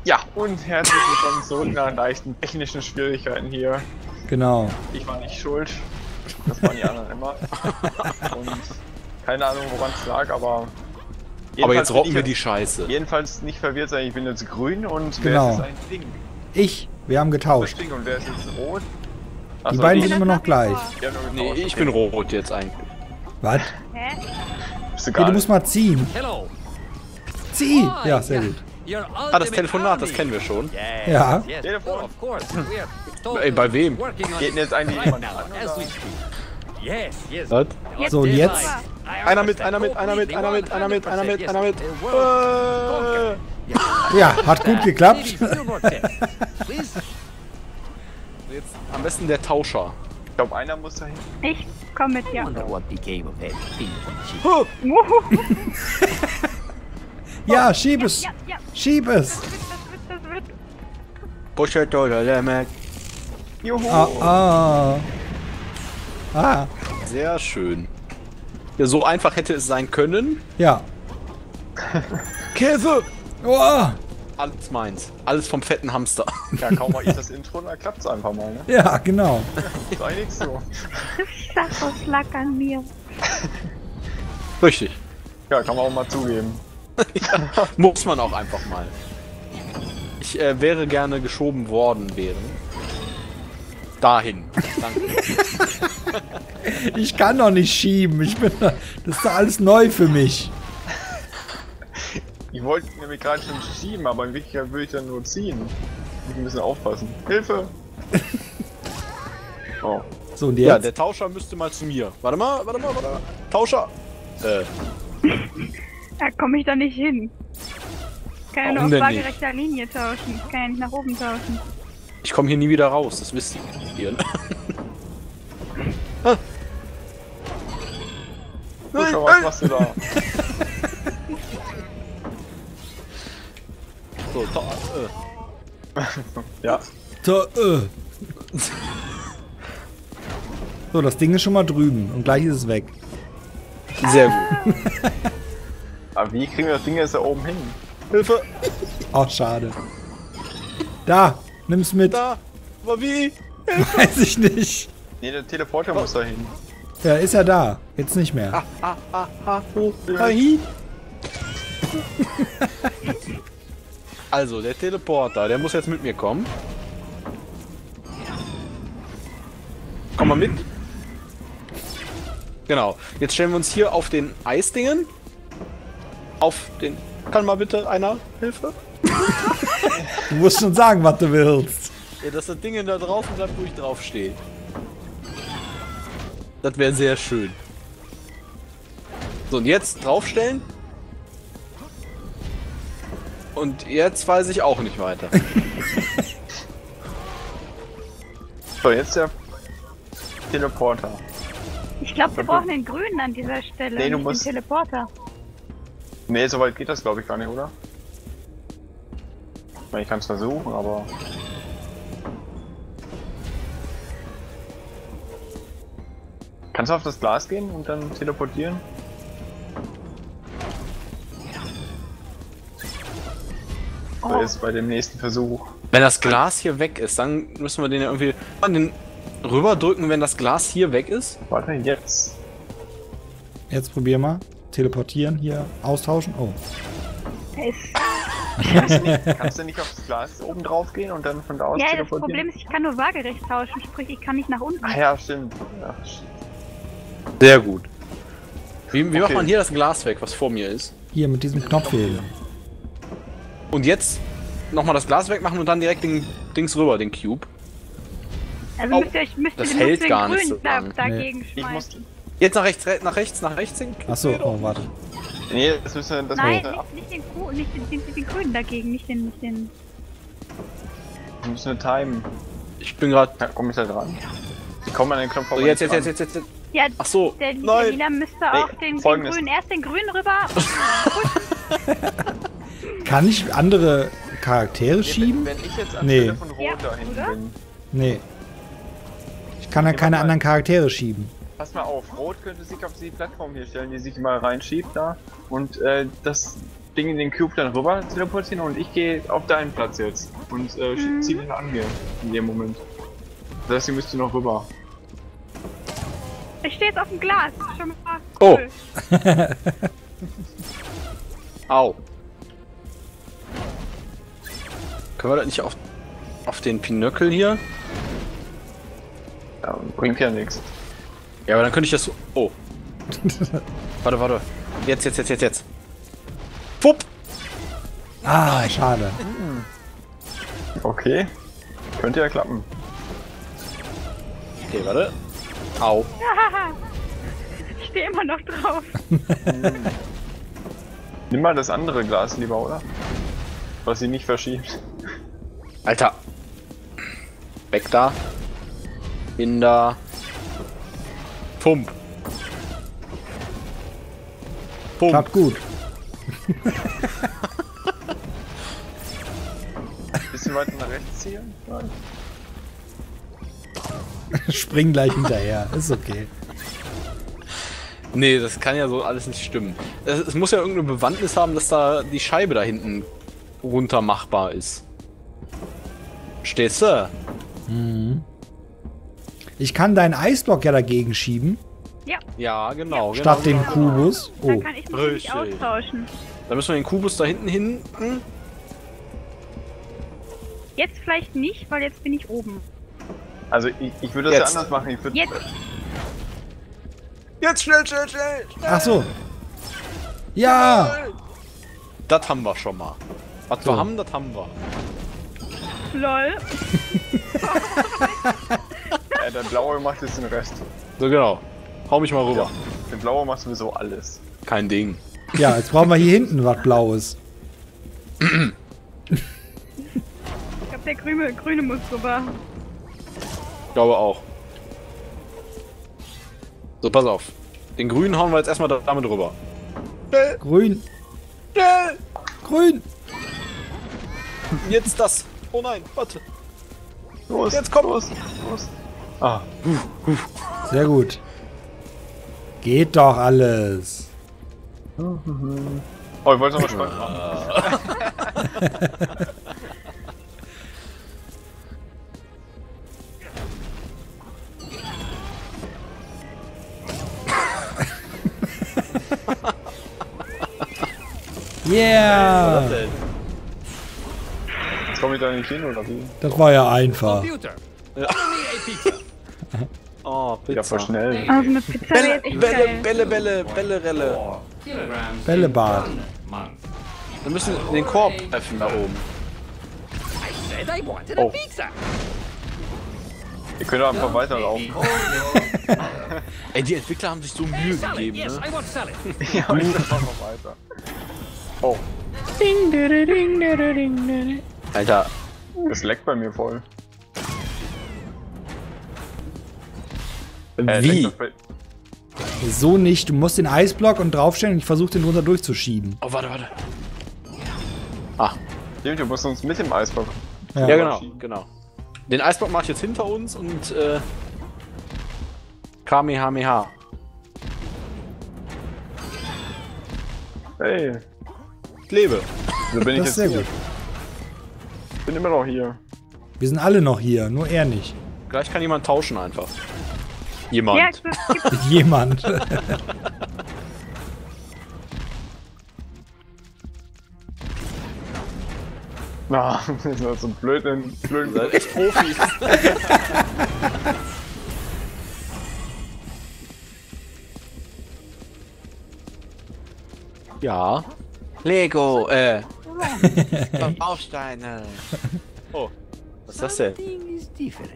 Ja, und herzlich willkommen zurück nach leichten technischen Schwierigkeiten hier. Genau. Ich war nicht schuld, das waren die anderen immer. Und keine Ahnung, woran es lag, aber jetzt rocken wir die Scheiße. Jedenfalls nicht verwirrt sein, ich bin jetzt grün und Genau. wer ist jetzt eigentlich Ding? Wir haben Das getauscht. Ding und wer ist jetzt rot? Die Achso, beiden ich. sind immer noch gleich. Die haben nur Nee, getauscht, ich okay. bin rot jetzt eigentlich. Was? Hä? Ist Hey, egal. du musst mal ziehen. Hello. Zieh! Ja, sehr gut. Ah, das Telefonat, das kennen wir schon. Ja. Telefon. Of course. We are Ey, bei wem? working on Geht denn jetzt eigentlich right jemand now, an, as oder? we speak. Yes, yes. Was? So, und jetzt? Einer mit, einer mit, einer mit, einer mit, einer mit, einer mit, einer mit. Ja, hat gut geklappt. Please. Jetzt am besten der Tauscher. Ich glaube, einer muss dahin. Ich komm mit, ja. Wonder what became of everything. Ja, schieb es. Ja, ja, Schieb es. das wird. Bullshit oder Lemek. Juhu! Ah. Sehr schön. Ja, so einfach hätte es sein können. Ja. Käse! Oh. Alles meins. Alles vom fetten Hamster. Ja, kaum mal ich das Intro, dann klappt's einfach mal, ne? Ja, genau. Sei nix so. Ich sag, was lag an mir. Richtig. Ja, kann man auch mal zugeben. Muss man auch einfach mal. Ich wäre gerne geschoben worden dahin. Danke. Ich kann doch nicht schieben. Das ist doch alles neu für mich. Ich wollte nämlich gerade schon schieben, aber in Wirklichkeit würde ich dann nur ziehen. Muss ein bisschen aufpassen. Hilfe! Oh. So, und Ja, jetzt? der Tauscher müsste mal zu mir. Warte mal. Tauscher! Da komme ich doch nicht hin. Kann ja nur Warum auf denn waagerechter Linie tauschen. Kann ja nicht nach oben tauschen. Ich komme hier nie wieder raus, das wisst ihr. So, schau, was machst du da? So, Ja. So, das Ding ist schon mal drüben und gleich ist es weg. sehr gut. Aber wie kriegen wir das Ding jetzt da oben hin? Hilfe! Oh, schade. Da, nimm's mit. Da! Aber wie? Weiß ich nicht. Ne, der Teleporter muss da hin. Ja, ist ja da. Jetzt nicht mehr. Hi. Also, der Teleporter, der muss jetzt mit mir kommen. Komm mal mit. Genau. Jetzt stellen wir uns hier auf den Eisdingen. Auf den... Kann mal bitte einer Hilfe? Du musst schon sagen, was du willst. Ja, dass das Ding da draußen bleibt, wo ich drauf stehe. Das wäre sehr schön. So, und jetzt draufstellen. Und jetzt weiß ich auch nicht weiter. So, jetzt der Teleporter. Ich glaube, wir brauchen den Grünen an dieser Stelle. Nee, du nicht musst- den Teleporter. Ne, so weit geht das glaube ich gar nicht, oder? Ich meine, ich kann es versuchen, aber... Kannst du auf das Glas gehen und dann teleportieren? So, jetzt bei dem nächsten Versuch. Wenn das Glas hier weg ist, dann müssen wir den ja irgendwie den rüberdrücken, wenn das Glas hier weg ist. Warte, jetzt. Jetzt probier mal. Teleportieren, hier austauschen. Oh. Kannst du nicht auf das Glas oben drauf gehen und dann von da aus Ja, das teleportieren? Problem ist, ich kann nur waagerecht tauschen, sprich, ich kann nicht nach unten. Ach ja, stimmt. Ja, Sehr gut. Wie macht Okay. man hier das Glas weg, was vor mir ist? Hier mit diesem Knopf hier. Und jetzt nochmal das Glas wegmachen und dann direkt den Dings rüber, den Cube. Also Au, müsst das ihr hält den gar nicht Grünen so lang. dagegen Ich muss. schmeißen. Jetzt nach rechts, nach rechts hin. Achso, oh, warte. Nee, das müssen wir. Nein, Das nicht den Grünen dagegen, nicht den. müssen wir timen. Ich bin gerade. Ja, komm ich da dran? Ich komme an den Knopf So, aber jetzt. nicht dran. Ja, Ach so. der Nein. Lila müsste Nee, auch den Folgendes. Grünen, erst den Grünen rüber. Kann ich andere Charaktere schieben? Wenn ich jetzt Nee. anstelle von Rot Ja, da hinten oder? bin. Nee. Ich kann ja keine mal. anderen Charaktere schieben. Pass mal auf, Rot könnte sich auf die Plattform hier stellen, die sich mal reinschiebt da. Und das Ding in den Cube dann rüber teleportieren und ich gehe auf deinen Platz jetzt und zieh den an mir in dem Moment. Das heißt, ihr müsst noch rüber. Ich stehe jetzt auf dem Glas. Das ist schon mal Oh. cool. Au. Können wir das nicht auf den Pinöckel hier? Ja, bringt ja nichts. Ja, aber dann könnte ich das so... Oh. Warte. Jetzt. Pupp! Ah, schade. Okay. Könnte ja klappen. Okay, warte. Au. Ich stehe immer noch drauf. Nimm mal das andere Glas lieber, oder? Was sie nicht verschiebt. Alter. Weg da. Hin da. Pump. Klappt gut. Bisschen weiter nach rechts ziehen? Nein. Spring gleich hinterher. Ist okay. Nee, das kann ja so alles nicht stimmen. Es muss ja irgendeine Bewandtnis haben, dass da die Scheibe da hinten runter machbar ist. Stehst du? Ich kann deinen Eisblock ja dagegen schieben. Ja, Ja, genau. Statt genau. dem Kubus. dann Oh. kann ich mich nicht Richtig. austauschen. Da müssen wir den Kubus da hinten. Jetzt vielleicht nicht, weil jetzt bin ich oben. Also ich würde das Jetzt. ja anders machen. Ich würde Jetzt. Jetzt schnell! Ach so. Ja. Das haben wir schon mal. Was wir haben, das haben wir. Lol. der Blaue macht jetzt den Rest. So genau. Hau mich mal rüber. Der Blaue macht sowieso alles. Kein Ding. Ja, jetzt brauchen wir hier hinten was Blaues. Ich glaube, der Grüne muss rüber. Ich glaube auch. So, pass auf. Den grünen hauen wir jetzt erstmal damit rüber. Grün. Grün. Jetzt das. Oh nein, warte. Los, Jetzt komm. los. Ah, Sehr gut. Geht doch alles. oh, ich wollte noch mal spannend machen. Yeah. Jetzt komme ich da nicht hin, oder wie? Das war ja einfach. Computer. Order me a pizza. Oh, Pizza. Ja, voll schnell. Also eine Pizza wäre jetzt echt geil. Bälle. Bällebad. Wir müssen den Korb treffen da oben. I said I wanted Oh. a pizza. Ihr könnt auch einfach weiterlaufen. Ey, die Entwickler haben sich so Mühe Salad, gegeben, yes, ne? I want salad. Ja, aber ich mach noch weiter. Oh, Alter, das leckt bei mir voll. wie? leckt doch bei- So nicht. Du musst den Eisblock und draufstellen und ich versuche den drunter durchzuschieben. Oh, warte. Ah, Stimmt, du musst uns mit dem Eisbock. Ja. ja genau. Den Eisblock mache ich jetzt hinter uns und Kamehameha. Hey, Ich lebe. so bin ich Das ist jetzt sehr hier. gut. Bin immer noch hier. Wir sind alle noch hier, nur er nicht. Gleich kann jemand tauschen einfach. Jemand. Ja, es gibt Jemand. Na, das ist so blöd. Ihr seid echt Profis. Ja. Lego, Bausteine. Oh, was ist das denn? Something is different.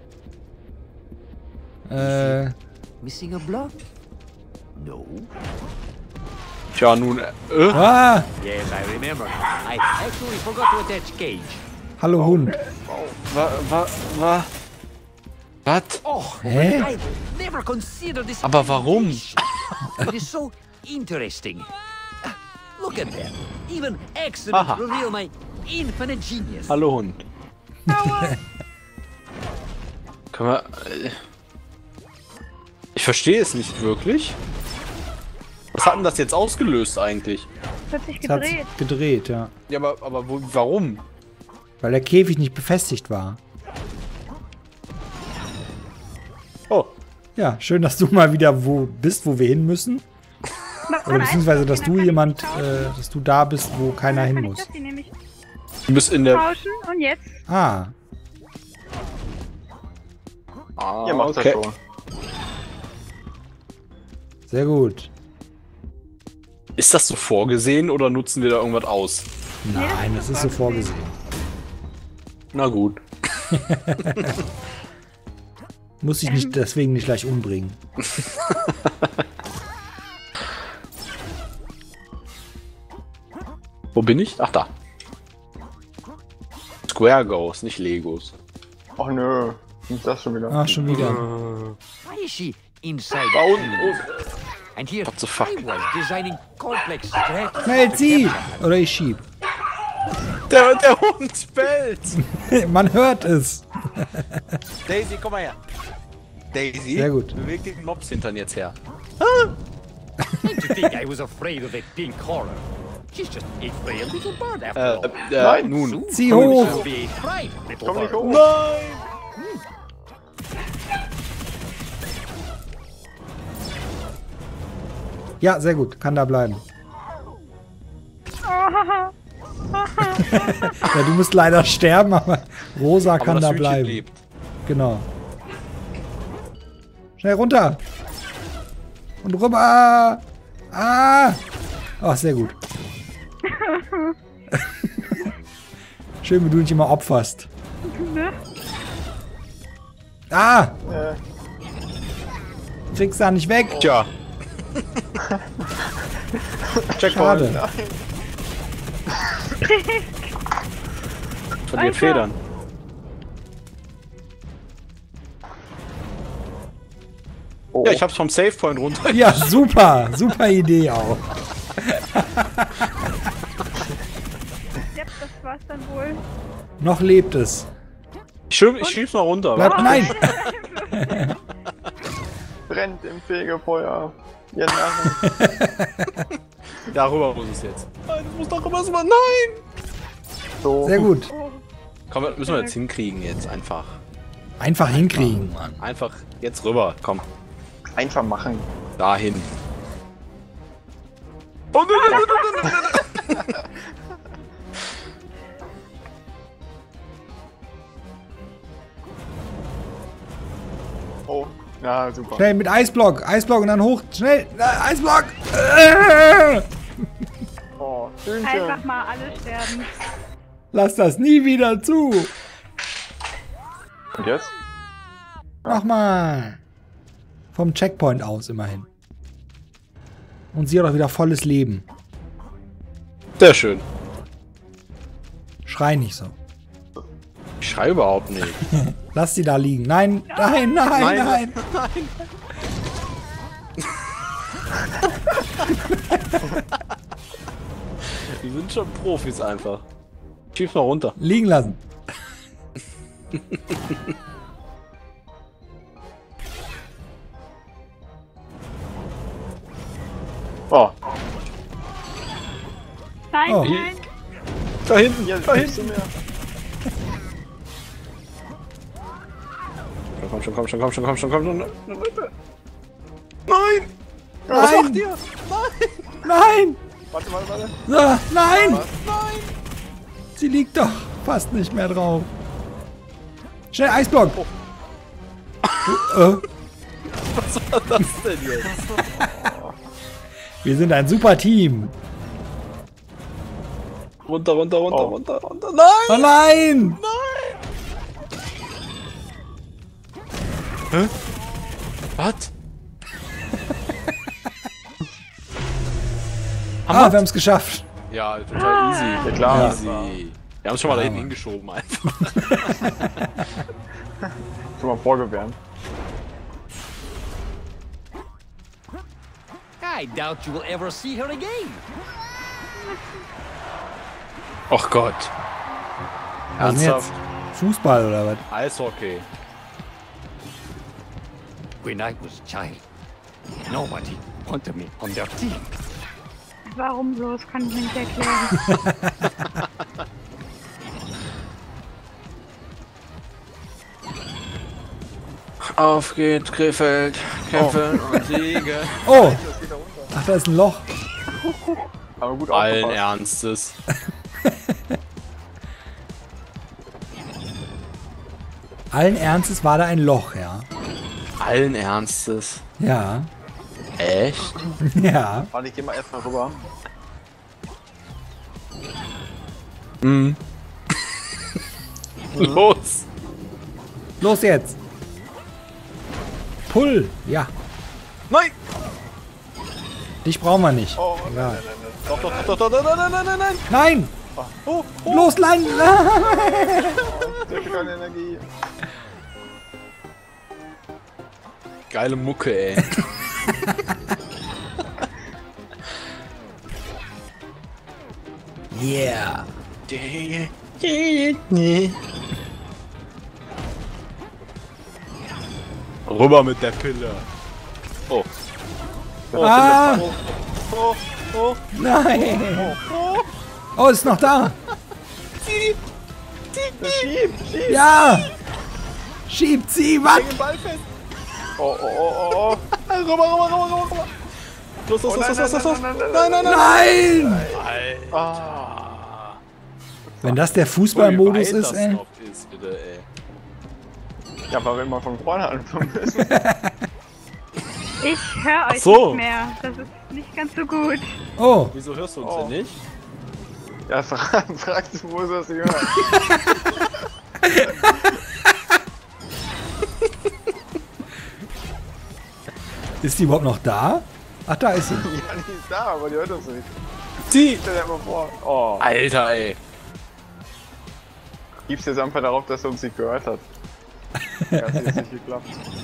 Missing a block? No. Tja, nun, Ah, Yes, I remember. I actually forgot to attach cage. hallo Hund. was? Oh, Hä? I never considered this. Aber warum? It is so interesting. Look at that. Even accidents Aha. reveal my infinite genius. Hallo Hund. Können wir... Ich verstehe es nicht wirklich. Was hat denn das jetzt ausgelöst eigentlich? Das hat sich Es hat gedreht. sich gedreht, ja. Ja, aber warum? Weil der Käfig nicht befestigt war. Oh. Ja, schön, dass du mal wieder wo bist, wo wir hin müssen. Oder beziehungsweise, dass du dass du da bist, wo keiner hin muss. Die nämlich Du bist in der... tauschen und jetzt? Ah, Ihr macht das schon. sehr gut. Ist das so vorgesehen oder nutzen wir da irgendwas aus? Nein, das ist so vorgesehen. Na gut. Muss ich nicht deswegen nicht gleich umbringen. Wo bin ich? Ach, da. Square Goes, nicht Legos. Ach nö, nicht das schon wieder. Ah, schon wieder. Why is she inside? Da unten. And here, What the fuck? I was designing complex threats. Schnell, zieh! Oder ich schieb. Der Hund bellt! Man hört es. Daisy, komm mal her. Daisy, Sehr gut. beweg den Mobs-Hintern jetzt her. Don't you think I was afraid of that pink horror? She's just a frail little bird after all. Nein. Nun. Soon Zieh she hoch! will be a bright little Komm nicht bird. hoch. Nein! Ja, sehr gut. Kann da bleiben. Oh, Ja, du musst leider sterben, aber Rosa Aber kann das da Hühnchen bleiben. lebt. Genau. Schnell runter. Und rüber. Ah. Ach, sehr gut. Schön, wie du dich immer opferst. ne? Ah. Kriegst da nicht weg. Tja. Checkpoint. Schade. Von den Federn. Oh. Ja, ich hab's vom Save Point runter. Ja, super. Super Idee auch. Ja, das war's dann wohl. Noch lebt es. Ich schieb's mal runter. Bleib, warte. nein. Brennt im Fegefeuer. Ihr Narren. Darüber muss es jetzt. Nein, das muss darüber sein. Nein! So. Sehr gut. Oh, Komm, das müssen wir jetzt hinkriegen jetzt einfach. Einfach hinkriegen, Mann. Einfach jetzt rüber. Komm, Einfach machen. dahin. Oh, nein. Oh. Ja, super. Schnell mit Eisblock. Eisblock und dann hoch. Schnell. Eisblock. Oh, einfach Hühnchen. mal alle sterben. Lass das nie wieder zu. Und jetzt? Nochmal. Vom Checkpoint aus immerhin. Und sie hat auch wieder volles Leben. Sehr schön. Schrei nicht so. Ich schreie überhaupt nicht. Lass sie da liegen. Nein, nein, nein, nein. Wir sind schon Profis einfach. Schieb's mal runter. Liegen lassen. Oh. Nein, Oh. nein. Da hinten, Hier, da hilfst hinten. du mir? Komm schon, komm schon, komm schon, komm schon, komm schon. Nein! Was macht ihr? Nein. Warte, warte, warte. So, nein. Nein! Sie liegt doch fast nicht mehr drauf. Schnell, Eisblock. Was war das denn jetzt? Wir sind ein super Team. Runter, runter, runter, Oh. runter, runter. Nein! Oh nein. Was? Ah, wir haben es geschafft. Ja, total easy. Ja, klar. Easy. Wir haben es schon mal da hinten hingeschoben einfach. Schon mal vorgewärmt. I doubt you will ever see her again. Och Gott. Was ist denn Ernsthaft? jetzt? Fußball oder was? Eishockey. When I was a child, nobody want me on their team. Warum bloß, kann ich mir nicht erklären. Auf geht Krefeld, kämpfen und siegen. Oh! Ach, da ist ein Loch. Aber gut Allen aufgepasst. Ernstes. Allen Ernstes war da ein Loch, ja. Allen Ernstes. Ja. Echt? Ja. Warte, ich geh mal erstmal rüber. Mhm. Los! Los jetzt! Pull! Ja. Nein! Dich brauchen wir nicht. Oh, Egal. Nein! Nein! Oh, Los, nein! ich hab keine Energie. Geile Mucke, ey. Yeah! Rüber mit der Pille. Oh. Ah! Oh, oh. Nein! Oh, ist noch da! Schieb! Ja! Schiebt sie, was? Den Ball fest. Oh, oh, oh, oh, oh. Rüber. Los. Nein. Nein! Ah. Wenn das der Fußballmodus ist, ey. Bitte, ey. Ja, weil wir immer von vorne anfangen müssen. Ich höre euch so. nicht mehr. Das ist nicht ganz so gut. Oh, Wieso hörst du uns Oh. denn nicht? Ja, fragst du, wo ist das gehört? ist die überhaupt noch da? Ach, da ist sie. Ja, die ist da, aber die hört uns nicht. Die! Stell dir mal vor. Oh. Alter, ey. Gib's jetzt einfach darauf, dass er uns nicht gehört hat. Ja, hat jetzt nicht geklappt.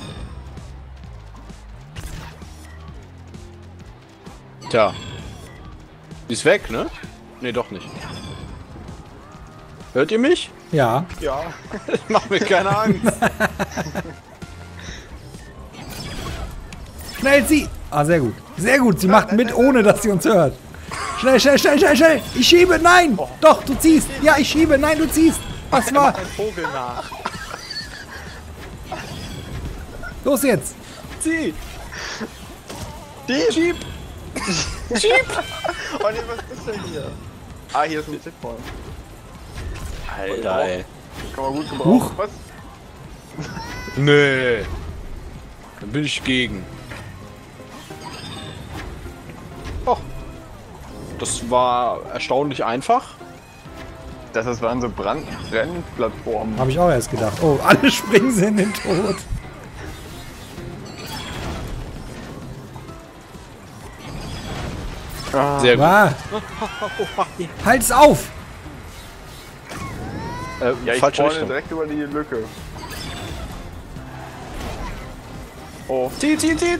Tja. Die ist weg, ne? Ne, doch nicht. Hört ihr mich? Ja. Ja. Mach mir keine Angst. Schnell, sie! Ah, sehr gut. Sehr gut, sie macht mit, ohne dass sie uns hört. Schnell! Ich schiebe, nein! Doch, du ziehst! Ja, ich schiebe, nein, du ziehst! Was war? Ein Vogel nach. Los jetzt! Zieh! Schieb! Oh ne, was ist denn hier? Ah, hier ist ein Checkpoint. Alter, ey. Kann man gut gebrauchen. Huch. Was? Nee. Dann bin ich gegen. Oh. Das war erstaunlich einfach. Das waren so Brennplattformen. Habe ich auch erst gedacht. Oh, alle springen sie in den Tod. Sehr gut. Ah. Halt's auf! Ja, ich falsche vorne Richtung. direkt über die Lücke. Oh. Zieh!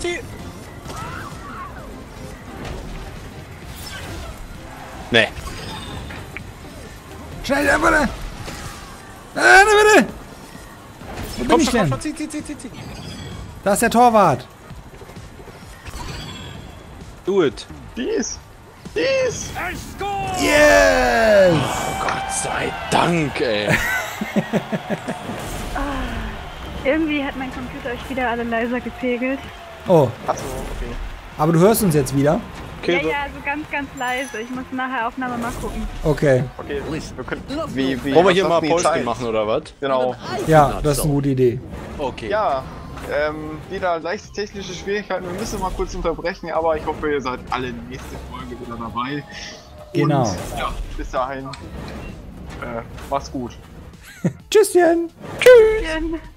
Nee. Schnell, bitte! Bitte! Wo bin ich denn? Komm, zieh. Da ist der Torwart. Do it. Dies! Yes! Gott sei Dank, ey. Irgendwie hat mein Computer euch wieder alle leiser gepegelt. Oh, Achso, okay. aber du hörst uns jetzt wieder? Okay, Ja, also ganz leise. Ich muss nachher Aufnahme mal gucken. Okay. Okay, wir können. wollen wir hier was mal hast du die Päuschen Zeit? machen, oder was? Genau. Ja, das ist eine gute Idee. Okay. Ja, wieder leichte technische Schwierigkeiten. Wir müssen mal kurz unterbrechen, aber ich hoffe, ihr seid alle nächste Folge wieder dabei. Genau. Und, ja, bis dahin. Macht's gut. Tschüsschen! Tschüss.